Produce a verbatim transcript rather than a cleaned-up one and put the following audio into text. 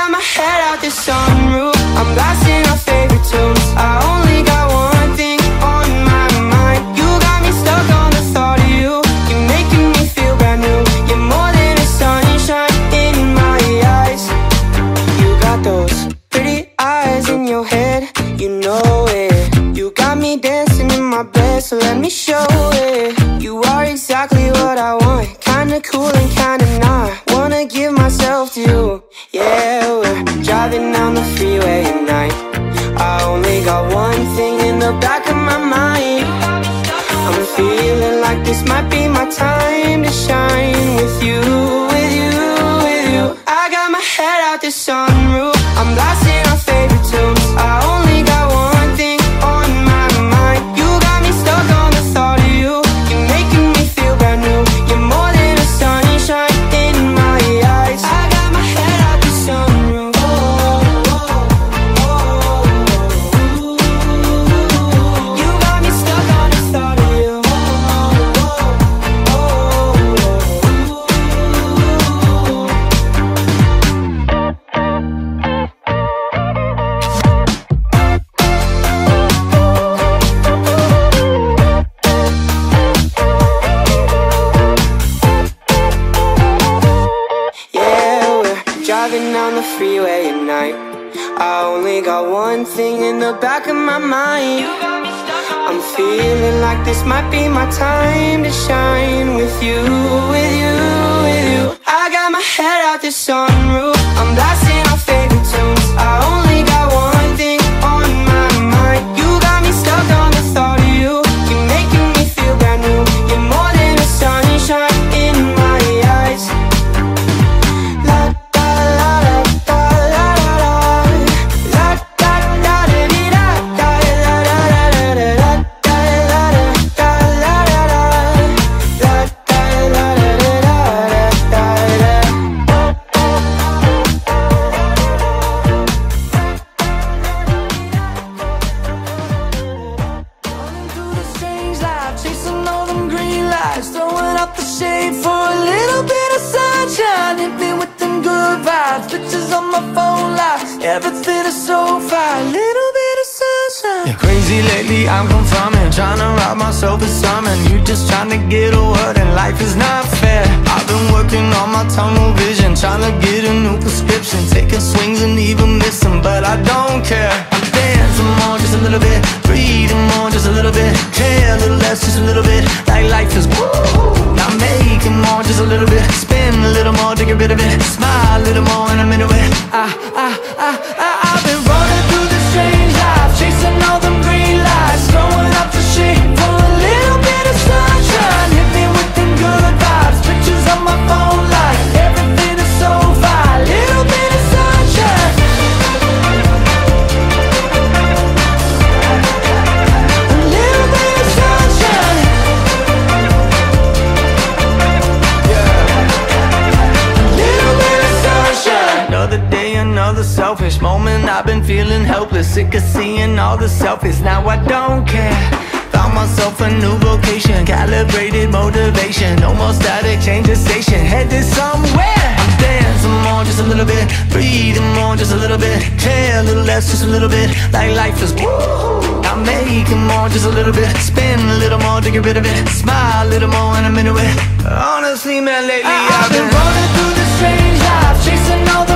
got my head out the sunroof, I'm blasting our favorite tunes. I only got one thing on my mind. You got me stuck on the thought of you. You're making me feel brand new. You're more than a sunshine in my eyes. You got those pretty eyes in your head, you know it. You got me dancing in my bed, so let me show it. You are exactly what I want, kinda cool and kinda not. Wanna give myself to you. Yeah, we're driving down the freeway at night. I only got one thing in the back of my mind. I'm feeling like this might be my time to shine. With you, with you, with you. I got my head out the sunroof, I'm blasting our favorite tunes. I only got one thing on my mind. You got me stuck on the thought of you. You're making me feel brand new. You're more than a sunshine in my eyes. I got my head out the sunroof. Oh, oh, oh, oh. You got me stuck on the thought of you. Oh, oh, driving down the freeway at night. I only got one thing in the back of my mind. I'm feeling like this might be my time to shine. With you, with you, with you. I got my head out the sunroof, I'm blasting our favorite tunes. I only got one thing on my mind. You got me stuck on the thought of you. You're making me feel brand new. You're more than a sunshine in my eyes. Throwing up the shade for a little bit of sunshine. Hit me with them good vibes, pictures on my phone lights. Everything is so fine, little bit of sunshine. Yeah, crazy lately, I'm confirming, trying to rob myself of something. You just trying to get a word and life is not fair. I've been working on my tunnel vision, trying to get a new prescription, taking swings and even missing, but I don't care. I'm dancing more, just a little bit, breathing more, just a little bit, care a little less, just a little bit, like life is woo. Now making more, just a little bit, spin a little more to get rid of it, smile a little more and I'm into it. I, I, I, I, I've been running through this strange life, chasing all them green lights, throwing up the shade for a little bit of sunshine. Hit me with them good vibes, pictures on my phone like everything is so fine, little bit of sunshine. A little bit of sunshine. Another day, another selfish moment. I've been feeling helpless, sick of seeing all the selfies. Now I don't care. Found myself a new vocation, calibrated motivation. No more static, change the station, headed somewhere. I'm dancing more, just a little bit, breathing more, just a little bit, care a little less, just a little bit, like life is woo. I'm making more, just a little bit, spin a little more to get rid of it, smile a little more and I'm into it. Honestly, man, lately I, I've been, been running through this strange life, chasing all the